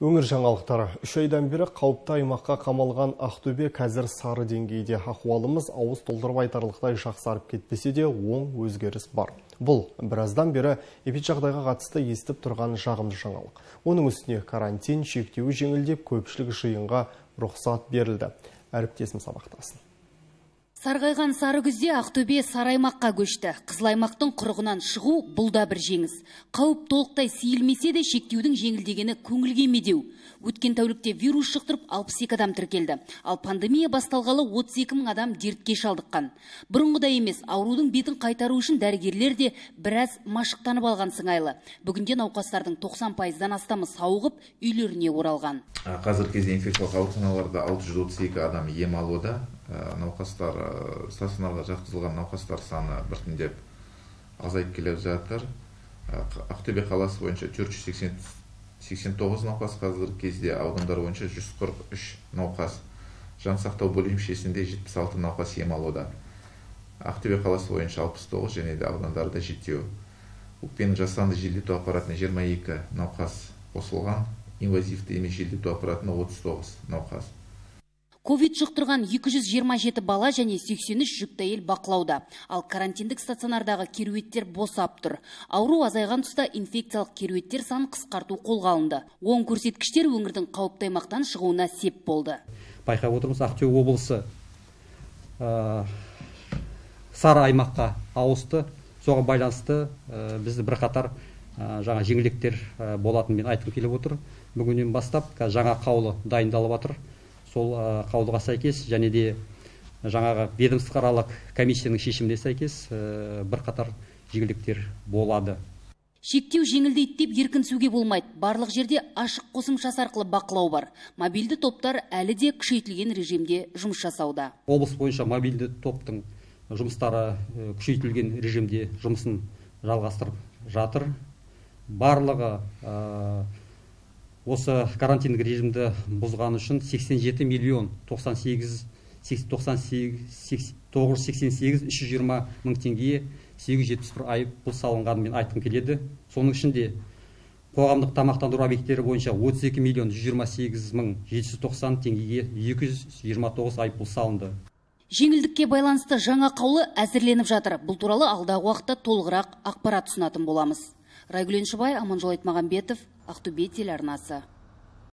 Өңір жаңалықтары. 3 айдан бері қауіпті аймаққа қамалған Ақтөбе қазір сары деңгейде. Ахуалымыз ауыз толтырып айтарлықтай жақсарып кетпесе де оң өзгеріс бар. Бұл біраздан бері эпиджағдайға қатысты естіп тұрған жағымды жаңалық. Оның үстіне карантин шектеуі жеңілдеп, көпшілік жиынға рұқсат берілді. Әріптесім сабақтасын. Сарғайған сары күзде Ақтөбе сары аймаққа көшті. Қызыл аймақтың құрығынан шығу бұл да бір жеңіс. Қауіп толықтай сейілмесе де шектеудің жеңілдегені көңілге медеу. Өткен тәулікте вирус жұқтырып 62 адам тіркелді. Ал пандемия басталғалы 32 мың адам дертке шалдыққан. Бұрынғыдай емес, аурудың бетін қайтару үшін дәрігерлер де біраз машықтанып алған сыңайлы. Бүгінде науқастардың 90%-дан астамы сауығып, үйлеріне оралған. Қазіргі кезде инфекциялық ауруханаларда 632 адам ем алуда. Науқастар, стационарға жатқызылған науқастар саны біртіндеп азайып келе жатыр. Ақтөбе қаласы бойынша 489 науқас, қазіргі кезде аудандар бойынша 143 науқас, жансақтау бөлімшесінде 76 науқас ем алуда. Ақтөбе қаласы бойынша 69 және де аудандарда 7. Өкпенің жасанды желдету аппаратына 22 науқас қосылған, инвазивті емес желдету аппаратына 39 науқас. Ковид жұқтырған 227 бала және 83 жүкті әйел бақылауда. Ал карантиндік стационардағы керуеттер босап тұр. Ауру азайған тұста инфекциялық керуеттер санын қысқарту қолға алынды. Оң көрсеткіштер өңірдің қауіпті аймақтан шығуына сеп болды. Байқап отырмыз, Ақтөбе облысы сары аймаққа ауысты. Соған байланысты бізді бірқатар жаңа жеңілдіктер болатынын мен айтқым келіп отыр. Бүгіннен бастап жаңа қаулы дайындалып жатыр. Сол қаулыға сәйкес және де жаңағы ведомствоаралық комиссияның шешіміне сәйкес бірқатар жеңілдіктер болады. Шектеу жеңілдейді деп еркінсуге болмайды. Барлық жерде ашық қосымшасы арқылы бақылау бар. Мобильді топтар әлі де күшейтілген режимде жұмыс жасауда. Облыс бойынша мобильді топтың жұмыстары күшейтілген режимде жұмысын жалғастырып жатыр. Барлығы осы карантиндік режимді бұзған үшін 87 миллион 988 320 мың теңгеге 871 айыппұл салынғанын айтқым келеді. Соның ішінде қоғамдық тамақтандыру объекттері бойынша 32 миллион 128 мың 790 теңгеге 229 айыппұл салынды. Жеңілдікке байланысты жаңа қаулы әзірленіп жатыр. Бұл туралы алдағы уақытта толығырақ ақпарат ұсынатын боламыз. Райгүл Еншібай, Аманжол Айтмағамбетов, Ақтөбе телеарнасы.